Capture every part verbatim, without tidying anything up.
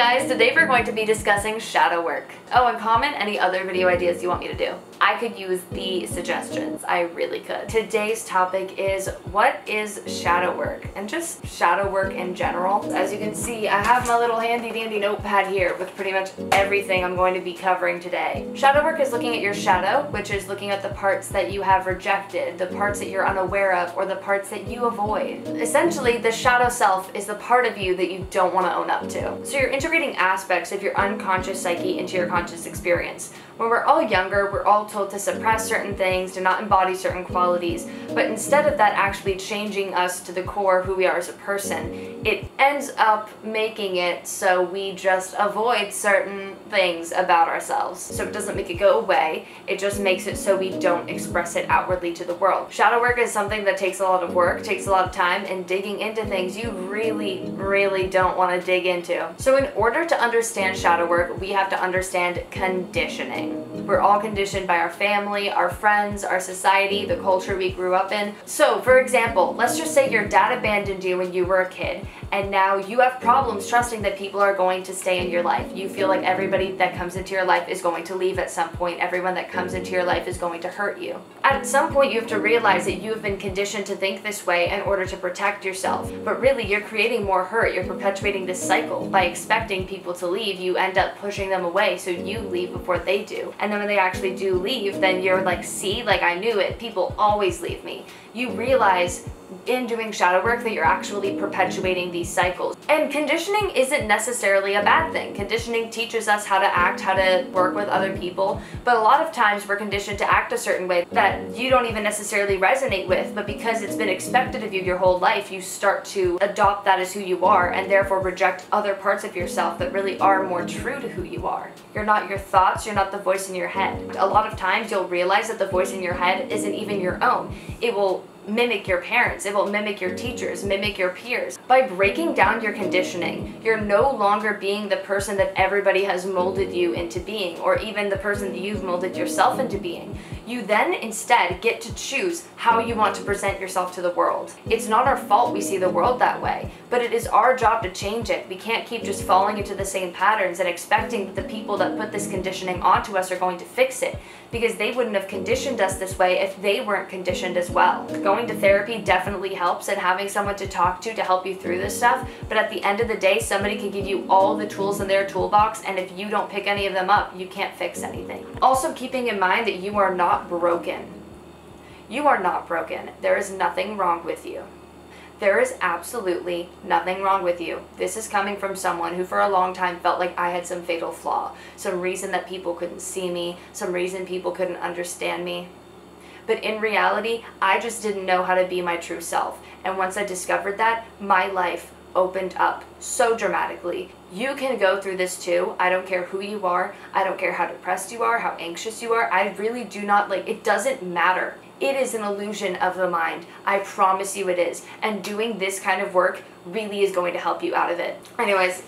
guys, today we're going to be discussing shadow work. Oh, and comment any other video ideas you want me to do. I could use the suggestions, I really could. Today's topic is what is shadow work, and just shadow work in general. As you can see, I have my little handy dandy notepad here with pretty much everything I'm going to be covering today. Shadow work is looking at your shadow, which is looking at the parts that you have rejected, the parts that you're unaware of, or the parts that you avoid. Essentially, the shadow self is the part of you that you don't want to own up to. So you're integrating aspects of your unconscious psyche into your conscious experience. When we're all younger, we're all told to suppress certain things, to not embody certain qualities, but instead of that actually changing us to the core of who we are as a person, it ends up making it so we just avoid certain things about ourselves. So it doesn't make it go away, it just makes it so we don't express it outwardly to the world. Shadow work is something that takes a lot of work, takes a lot of time, and digging into things you really, really don't want to dig into. So in order to understand shadow work, we have to understand conditioning. We're all conditioned by our family, our friends, our society, the culture we grew up in. So, for example, let's just say your dad abandoned you when you were a kid, and now you have problems trusting that people are going to stay in your life. You feel like everybody that comes into your life is going to leave at some point. Everyone that comes into your life is going to hurt you. At some point, you have to realize that you have been conditioned to think this way in order to protect yourself. But really, you're creating more hurt. You're perpetuating this cycle. By expecting people to leave, you end up pushing them away, so you leave before they do. And then when they actually do leave, then you're like, see, like I knew it. People always leave me. You realize in doing shadow work that you're actually perpetuating these cycles. And conditioning isn't necessarily a bad thing. Conditioning teaches us how to act, how to work with other people, but a lot of times we're conditioned to act a certain way that you don't even necessarily resonate with, but because it's been expected of you your whole life, you start to adopt that as who you are and therefore reject other parts of yourself that really are more true to who you are. You're not your thoughts, you're not the voice in your head. A lot of times you'll realize that the voice in your head isn't even your own. It will mimic your parents, it will mimic your teachers, mimic your peers. By breaking down your conditioning, you're no longer being the person that everybody has molded you into being, or even the person that you've molded yourself into being. You then instead get to choose how you want to present yourself to the world. It's not our fault we see the world that way, but it is our job to change it. We can't keep just falling into the same patterns and expecting that the people that put this conditioning onto us are going to fix it, because they wouldn't have conditioned us this way if they weren't conditioned as well. Going to therapy definitely helps, and having someone to talk to to help you through this stuff, but at the end of the day, somebody can give you all the tools in their toolbox, and if you don't pick any of them up, you can't fix anything. Also, keeping in mind that you are not broken. You are not broken. There is nothing wrong with you. There is absolutely nothing wrong with you. This is coming from someone who for a long time felt like I had some fatal flaw, some reason that people couldn't see me, some reason people couldn't understand me. But in reality, I just didn't know how to be my true self. And once I discovered that, my life opened up so dramatically. You can go through this too. I don't care who you are. I don't care how depressed you are, how anxious you are. I really do not, like, it doesn't matter. It is an illusion of the mind. I promise you it is. And doing this kind of work really is going to help you out of it. Anyways,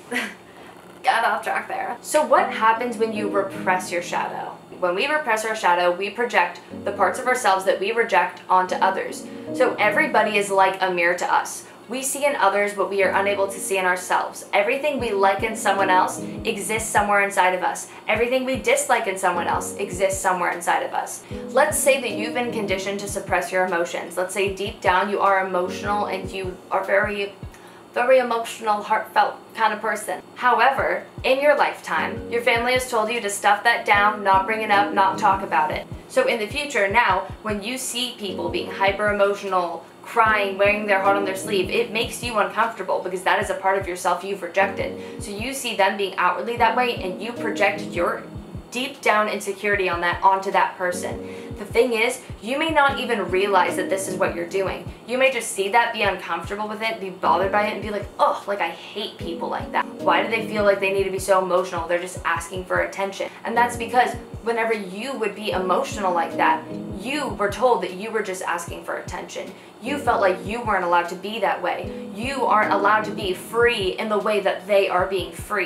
got off track there. So what happens when you repress your shadow? When we repress our shadow, we project the parts of ourselves that we reject onto others. So everybody is like a mirror to us. We see in others what we are unable to see in ourselves. Everything we like in someone else exists somewhere inside of us. Everything we dislike in someone else exists somewhere inside of us. Let's say that you've been conditioned to suppress your emotions. Let's say deep down you are emotional and you are very, very emotional, heartfelt kind of person. However, in your lifetime, your family has told you to stuff that down, not bring it up, not talk about it. So in the future, now, when you see people being hyper emotional, crying, wearing their heart on their sleeve, it makes you uncomfortable because that is a part of yourself you've rejected. So you see them being outwardly that way and you project your deep down insecurity on that onto that person. The thing is, you may not even realize that this is what you're doing. You may just see that, be uncomfortable with it, be bothered by it, and be like, oh, like I hate people like that. Why do they feel like they need to be so emotional? They're just asking for attention. And that's because whenever you would be emotional like that, you were told that you were just asking for attention. You felt like you weren't allowed to be that way. You aren't allowed to be free in the way that they are being free.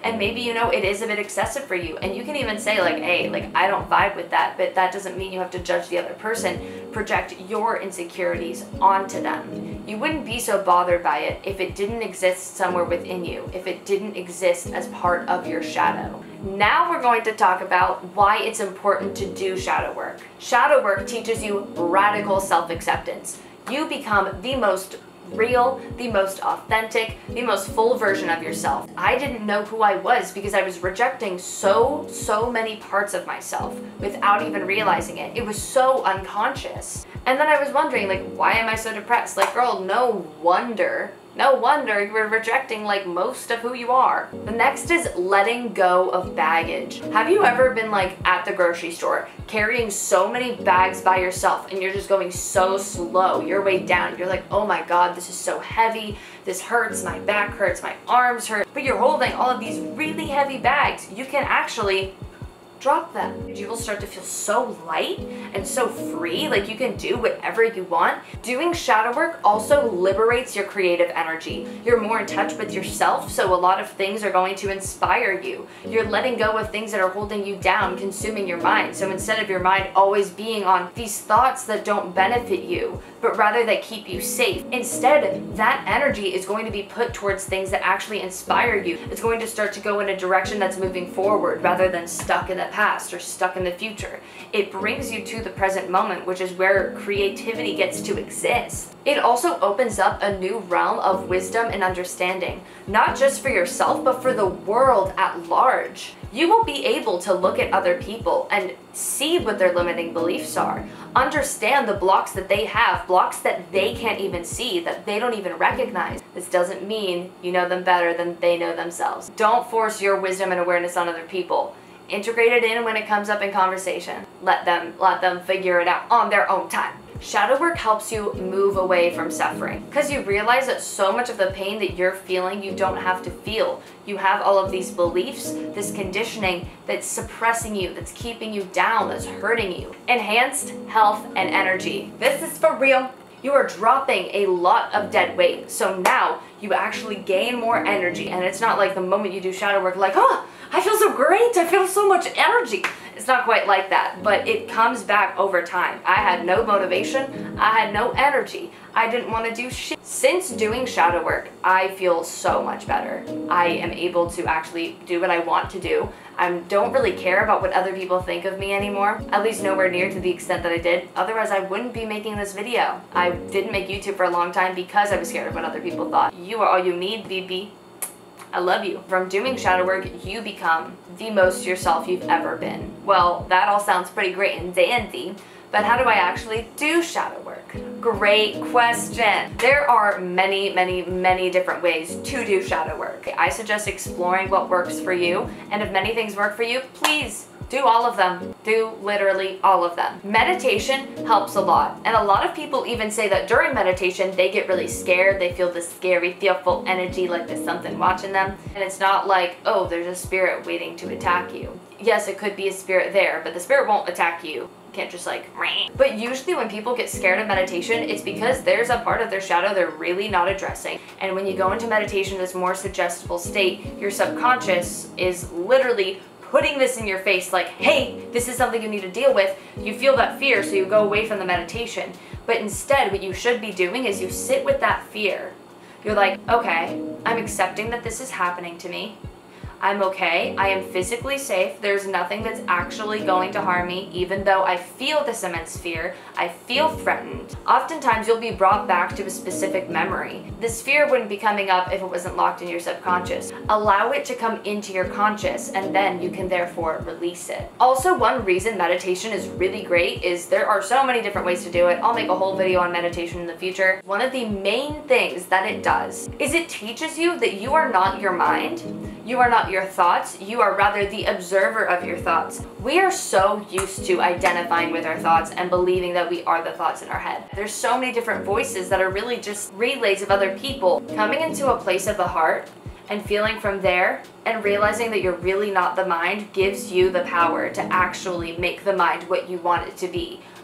And maybe, you know, it is a bit excessive for you. And you can even say like, hey, like I don't vibe with that, but that doesn't mean you have to judge the other person. Project your insecurities onto them. You wouldn't be so bothered by it if it didn't exist somewhere within you, if it didn't exist as part of your shadow. Now we're going to talk about why it's important to do shadow work. Shadow work teaches you radical self-acceptance. You become the most real, the most authentic, the most full version of yourself. I didn't know who I was because I was rejecting so, so many parts of myself without even realizing it. It was so unconscious. And then I was wondering, like, why am I so depressed? Like, girl, no wonder. No wonder you were rejecting like most of who you are. The next is letting go of baggage. Have you ever been like at the grocery store carrying so many bags by yourself and you're just going so slow, you're way down, you're like, oh my God, this is so heavy, this hurts, my back hurts, my arms hurt, but you're holding all of these really heavy bags. You can actually drop them. You will start to feel so light and so free, like you can do whatever you want. Doing shadow work also liberates your creative energy. You're more in touch with yourself, so a lot of things are going to inspire you. You're letting go of things that are holding you down, consuming your mind. So instead of your mind always being on these thoughts that don't benefit you, but rather that keep you safe, instead that energy is going to be put towards things that actually inspire you. It's going to start to go in a direction that's moving forward rather than stuck in the past or stuck in the future. It brings you to the present moment, which is where creativity gets to exist. It also opens up a new realm of wisdom and understanding, not just for yourself, but for the world at large. You will be able to look at other people and see what their limiting beliefs are, understand the blocks that they have, blocks that they can't even see, that they don't even recognize. This doesn't mean you know them better than they know themselves. Don't force your wisdom and awareness on other people. Integrate it in when it comes up in conversation. Let them, let them figure it out on their own time. Shadow work helps you move away from suffering because you realize that so much of the pain that you're feeling, you don't have to feel. You have all of these beliefs, this conditioning that's suppressing you, that's keeping you down, that's hurting you. Enhanced health and energy. This is for real. You are dropping a lot of dead weight. So now you actually gain more energy, and it's not like the moment you do shadow work like, oh, I feel so great, I feel so much energy. It's not quite like that, but it comes back over time. I had no motivation, I had no energy, I didn't want to do shit. Since doing shadow work, I feel so much better. I am able to actually do what I want to do. I don't really care about what other people think of me anymore, at least nowhere near to the extent that I did. Otherwise, I wouldn't be making this video. I didn't make YouTube for a long time because I was scared of what other people thought. You are all you need, B B. I love you. From doing shadow work, you become the most yourself you've ever been. Well, that all sounds pretty great and dandy, but how do I actually do shadow work? Great question. There are many, many, many different ways to do shadow work. I suggest exploring what works for you, and if many things work for you, please do all of them. Do literally all of them. Meditation helps a lot, and a lot of people even say that during meditation they get really scared, they feel this scary, fearful energy like there's something watching them, and it's not like, oh, there's a spirit waiting to attack you. Yes, it could be a spirit there, but the spirit won't attack you. You can't just like, Rah. But usually when people get scared of meditation, it's because there's a part of their shadow they're really not addressing. And when you go into meditation, this more suggestible state, your subconscious is literally putting this in your face like, hey, this is something you need to deal with. You feel that fear, so you go away from the meditation. But instead, what you should be doing is you sit with that fear. You're like, okay, I'm accepting that this is happening to me. I'm okay, I am physically safe, there's nothing that's actually going to harm me, even though I feel this immense fear, I feel threatened. Oftentimes you'll be brought back to a specific memory. This fear wouldn't be coming up if it wasn't locked in your subconscious. Allow it to come into your conscious, and then you can therefore release it. Also, one reason meditation is really great is there are so many different ways to do it. I'll make a whole video on meditation in the future. One of the main things that it does is it teaches you that you are not your mind. You are not your thoughts, you are rather the observer of your thoughts. We are so used to identifying with our thoughts and believing that we are the thoughts in our head. There's so many different voices that are really just relays of other people. Coming into a place of the heart and feeling from there and realizing that you're really not the mind gives you the power to actually make the mind what you want it to be.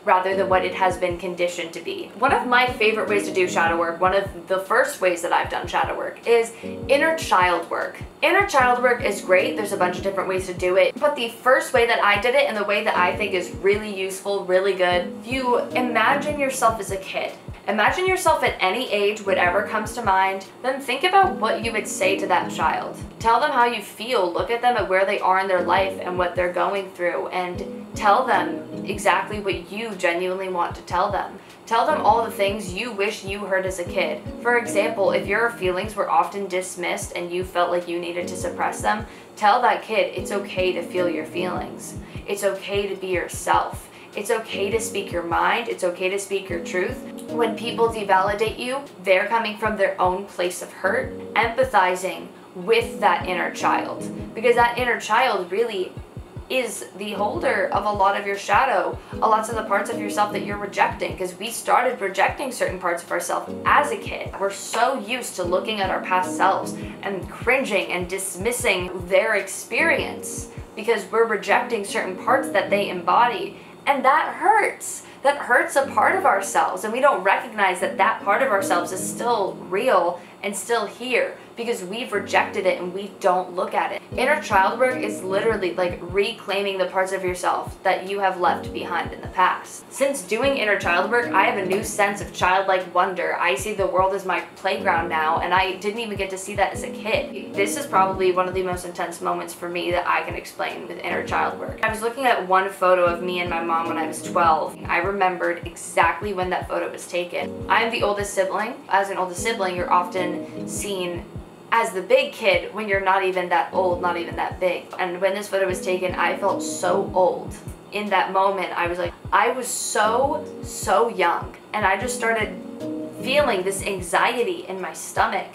rather than what it has been conditioned to be. One of my favorite ways to do shadow work, one of the first ways that I've done shadow work, is inner child work. Inner child work is great. There's a bunch of different ways to do it, but the first way that I did it, and the way that I think is really useful, really good, you imagine yourself as a kid. Imagine yourself at any age, whatever comes to mind, then think about what you would say to that child. Tell them how you feel, look at them at where they are in their life and what they're going through, and tell them exactly what you genuinely want to tell them. Tell them all the things you wish you heard as a kid. For example, if your feelings were often dismissed and you felt like you needed to suppress them, tell that kid it's okay to feel your feelings. It's okay to be yourself. It's okay to speak your mind. It's okay to speak your truth. When people devalidate you, they're coming from their own place of hurt, empathizing with that inner child. Because that inner child really is the holder of a lot of your shadow, a lot of the parts of yourself that you're rejecting, because we started rejecting certain parts of ourselves as a kid. We're so used to looking at our past selves and cringing and dismissing their experience because we're rejecting certain parts that they embody. And that hurts. That hurts a part of ourselves, and we don't recognize that that part of ourselves is still real and still here because we've rejected it and we don't look at it. Inner child work is literally like reclaiming the parts of yourself that you have left behind in the past. Since doing inner child work, I have a new sense of childlike wonder. I see the world as my playground now, and I didn't even get to see that as a kid. This is probably one of the most intense moments for me that I can explain with inner child work. I was looking at one photo of me and my mom when I was twelve. I remembered exactly when that photo was taken. I'm the oldest sibling. As an oldest sibling, you're often seen as the big kid when you're not even that old, not even that big. And when this photo was taken, I felt so old. In that moment, I was like, I was so, so young. And I just started feeling this anxiety in my stomach.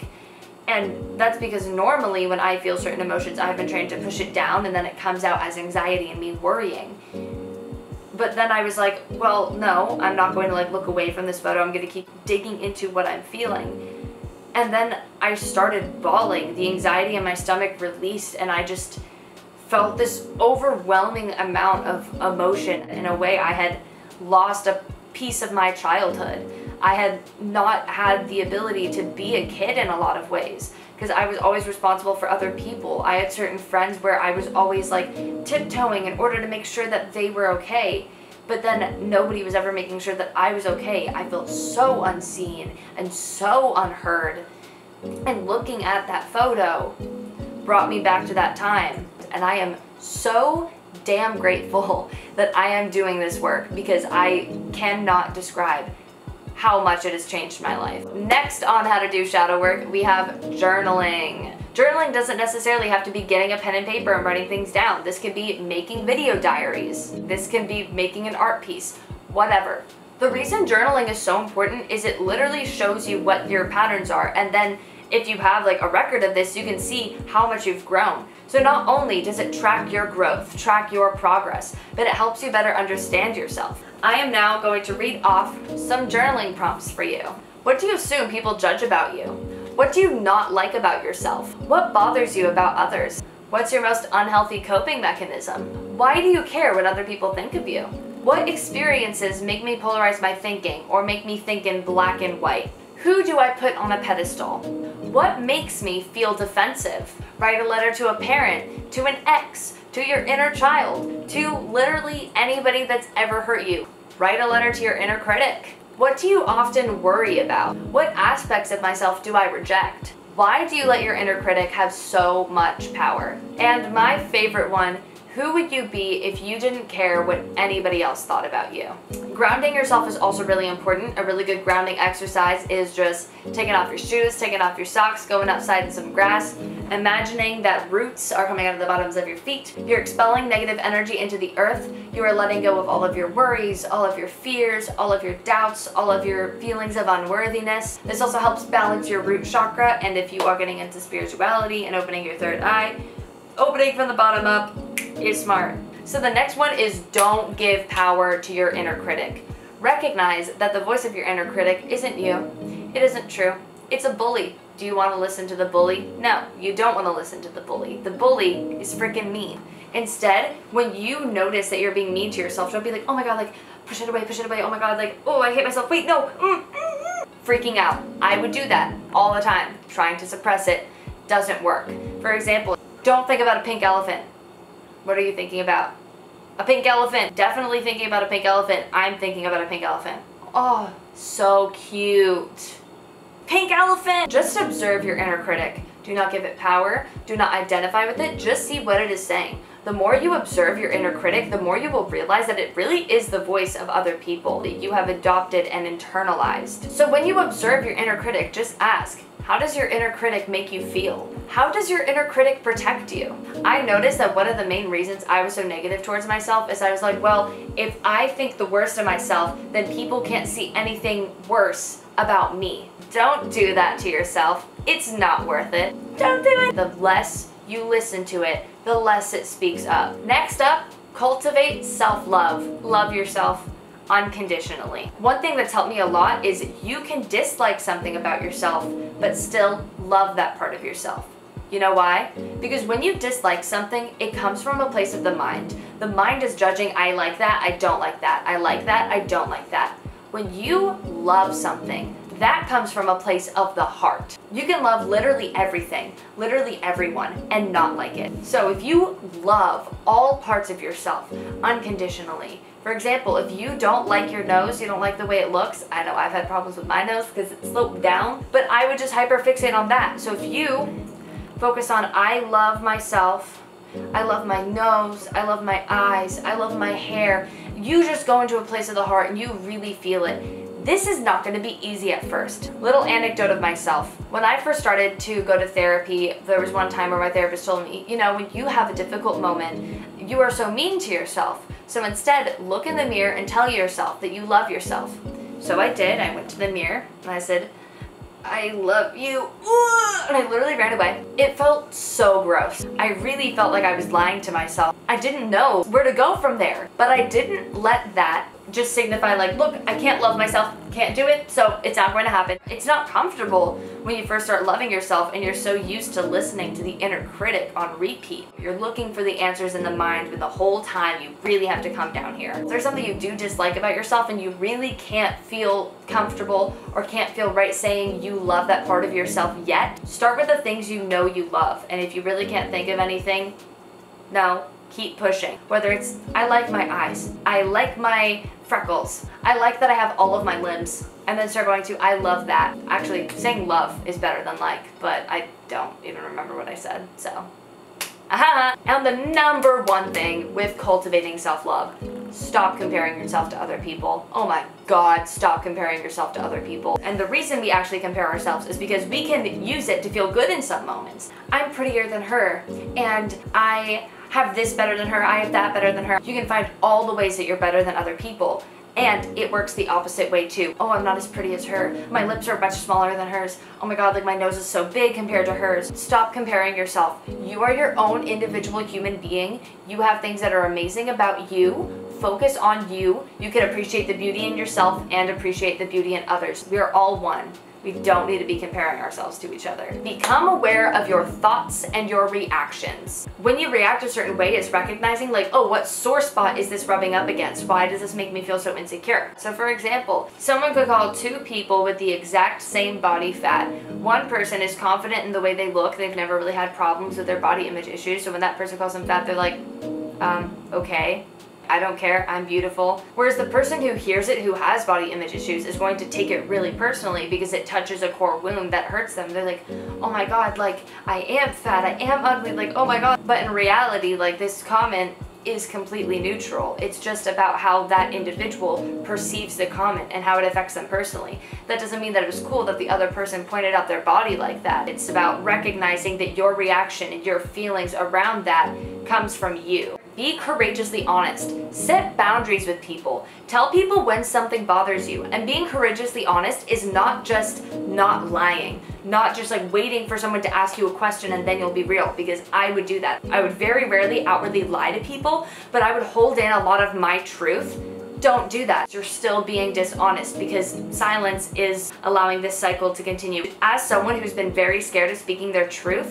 And that's because normally when I feel certain emotions, I've been trained to push it down, and then it comes out as anxiety and me worrying. But then I was like, well, no, I'm not going to like look away from this photo. I'm going to keep digging into what I'm feeling. And then I started bawling. The anxiety in my stomach released, and I just felt this overwhelming amount of emotion. In a way, I had lost a piece of my childhood. I had not had the ability to be a kid in a lot of ways because I was always responsible for other people. I had certain friends where I was always like tiptoeing in order to make sure that they were okay. But then nobody was ever making sure that I was okay. I felt so unseen and so unheard. And looking at that photo brought me back to that time. And I am so damn grateful that I am doing this work because I cannot describe how much it has changed my life. Next on how to do shadow work, we have journaling. Journaling doesn't necessarily have to be getting a pen and paper and writing things down. This could be making video diaries. This can be making an art piece, whatever. The reason journaling is so important is it literally shows you what your patterns are, and then if you have like a record of this, you can see how much you've grown. So not only does it track your growth, track your progress, but it helps you better understand yourself. I am now going to read off some journaling prompts for you. What do you assume people judge about you? What do you not like about yourself? What bothers you about others? What's your most unhealthy coping mechanism? Why do you care what other people think of you? What experiences make me polarize my thinking or make me think in black and white? Who do I put on a pedestal? What makes me feel defensive? Write a letter to a parent, to an ex, to your inner child, to literally anybody that's ever hurt you. Write a letter to your inner critic. What do you often worry about? What aspects of myself do I reject? Why do you let your inner critic have so much power? And my favorite one, who would you be if you didn't care what anybody else thought about you? Grounding yourself is also really important. A really good grounding exercise is just taking off your shoes, taking off your socks, going outside in some grass, imagining that roots are coming out of the bottoms of your feet. You're expelling negative energy into the earth. You are letting go of all of your worries, all of your fears, all of your doubts, all of your feelings of unworthiness. This also helps balance your root chakra, and if you are getting into spirituality and opening your third eye, opening from the bottom up is smart. So the next one is don't give power to your inner critic. Recognize that the voice of your inner critic isn't you. It isn't true. It's a bully. Do you want to listen to the bully? No, you don't want to listen to the bully. The bully is freaking mean. Instead, when you notice that you're being mean to yourself, don't be like, oh my god, like, push it away, push it away, oh my god, like, oh, I hate myself, wait, no, mm, mm, mm. Freaking out. I would do that all the time. Trying to suppress it doesn't work. For example, don't think about a pink elephant. What are you thinking about? A pink elephant. Definitely thinking about a pink elephant. I'm thinking about a pink elephant. Oh, so cute. Pink elephant! Just observe your inner critic. Do not give it power. Do not identify with it. Just see what it is saying. The more you observe your inner critic, the more you will realize that it really is the voice of other people that you have adopted and internalized. So when you observe your inner critic, just ask, how does your inner critic make you feel? How does your inner critic protect you? I noticed that one of the main reasons I was so negative towards myself is I was like, well, if I think the worst of myself, then people can't see anything worse about me. Don't do that to yourself. It's not worth it. Don't do it. The less you listen to it, the less it speaks up. Next up, cultivate self-love. Love yourself unconditionally. One thing that's helped me a lot is you can dislike something about yourself, but still love that part of yourself. You know why? Because when you dislike something, it comes from a place of the mind. The mind is judging, I like that, I don't like that, I like that, I don't like that. When you love something, that comes from a place of the heart. You can love literally everything, literally everyone, and not like it. So if you love all parts of yourself unconditionally, for example, if you don't like your nose, you don't like the way it looks, I know I've had problems with my nose because it's sloped down, but I would just hyperfixate on that. So if you focus on, I love myself, I love my nose, I love my eyes, I love my hair, you just go into a place of the heart and you really feel it. This is not going to be easy at first. Little anecdote of myself. When I first started to go to therapy, there was one time where my therapist told me, you know, when you have a difficult moment, you are so mean to yourself. So instead, look in the mirror and tell yourself that you love yourself. So I did. I went to the mirror and I said, I love you. And I literally ran away. It felt so gross. I really felt like I was lying to myself. I didn't know where to go from there, but I didn't let that just signify like, look, I can't love myself, can't do it, so it's not going to happen. It's not comfortable when you first start loving yourself and you're so used to listening to the inner critic on repeat. You're looking for the answers in the mind, but the whole time you really have to come down here. If there's something you do dislike about yourself and you really can't feel comfortable or can't feel right saying you love that part of yourself yet, start with the things you know you love. And if you really can't think of anything, no, keep pushing. Whether it's, I like my eyes, I like my freckles, I like that I have all of my limbs, and then start going to, I love that. Actually, saying love is better than like, but I don't even remember what I said, so. Aha! And the number one thing with cultivating self-love, stop comparing yourself to other people. Oh my God, stop comparing yourself to other people. And the reason we actually compare ourselves is because we can use it to feel good in some moments. I'm prettier than her, and I have this better than her, I have that better than her. You can find all the ways that you're better than other people. And it works the opposite way too. Oh, I'm not as pretty as her. My lips are much smaller than hers. Oh my God, like my nose is so big compared to hers. Stop comparing yourself. You are your own individual human being. You have things that are amazing about you. Focus on you. You can appreciate the beauty in yourself and appreciate the beauty in others. We are all one. We don't need to be comparing ourselves to each other. Become aware of your thoughts and your reactions. When you react a certain way, it's recognizing like, oh, what sore spot is this rubbing up against? Why does this make me feel so insecure? So for example, someone could call two people with the exact same body fat. One person is confident in the way they look. They've never really had problems with their body image issues. So when that person calls them fat, they're like, um, okay. I don't care, I'm beautiful. Whereas the person who hears it, who has body image issues, is going to take it really personally because it touches a core wound that hurts them. They're like, oh my God, like, I am fat, I am ugly, like, oh my God. But in reality, like, this comment is completely neutral. It's just about how that individual perceives the comment and how it affects them personally. That doesn't mean that it was cool that the other person pointed out their body like that. It's about recognizing that your reaction and your feelings around that comes from you. Be courageously honest. Set boundaries with people. Tell people when something bothers you. And being courageously honest is not just not lying, not just like waiting for someone to ask you a question and then you'll be real, because I would do that. I would very rarely outwardly lie to people, but I would hold in a lot of my truth. Don't do that. You're still being dishonest because silence is allowing this cycle to continue. As someone who's been very scared of speaking their truth,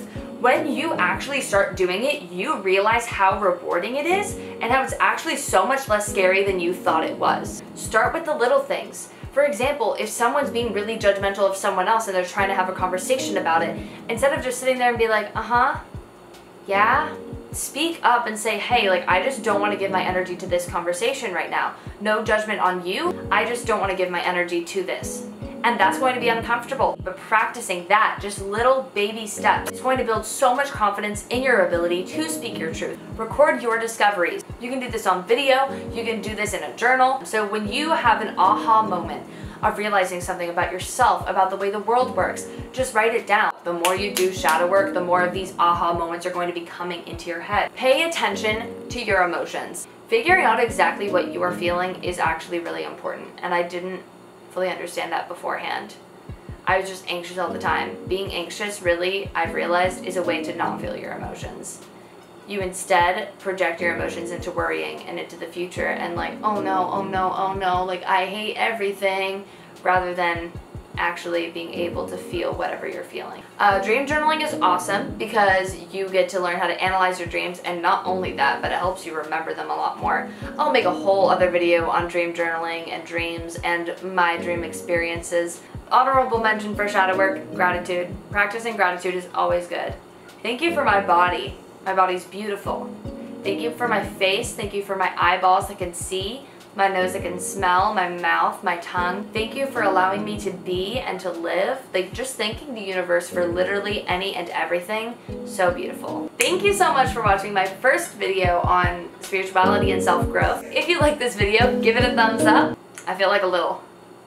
When you actually start doing it, you realize how rewarding it is and how it's actually so much less scary than you thought it was. Start with the little things. For example, if someone's being really judgmental of someone else and they're trying to have a conversation about it, instead of just sitting there and be like, uh-huh, yeah, speak up and say, hey, like, I just don't want to give my energy to this conversation right now. No judgment on you. I just don't want to give my energy to this. And that's going to be uncomfortable. But practicing that, just little baby steps, is going to build so much confidence in your ability to speak your truth. Record your discoveries. You can do this on video. You can do this in a journal. So when you have an aha moment of realizing something about yourself, about the way the world works, just write it down. The more you do shadow work, the more of these aha moments are going to be coming into your head. Pay attention to your emotions. Figuring out exactly what you are feeling is actually really important, and I didn't fully understand that beforehand. I was just anxious all the time. Being anxious, really, I've realized, is a way to not feel your emotions. You instead project your emotions into worrying and into the future and like, oh no, oh no, oh no, like I hate everything, rather than actually being able to feel whatever you're feeling. Uh, dream journaling is awesome because you get to learn how to analyze your dreams, and not only that, but it helps you remember them a lot more. I'll make a whole other video on dream journaling and dreams and my dream experiences. Honorable mention for shadow work, gratitude. Practicing gratitude is always good. Thank you for my body. My body's beautiful. Thank you for my face. Thank you for my eyeballs that can see, my nose that can smell, my mouth, my tongue. Thank you for allowing me to be and to live. Like, just thanking the universe for literally any and everything. So beautiful. Thank you so much for watching my first video on spirituality and self-growth. If you like this video, give it a thumbs up. I feel like a little,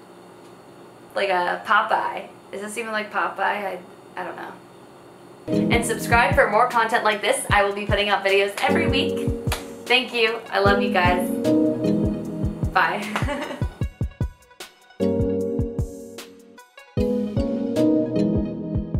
like a Popeye. Is this even like Popeye? I, I don't know. And subscribe for more content like this. I will be putting out videos every week. Thank you. I love you guys. Bye.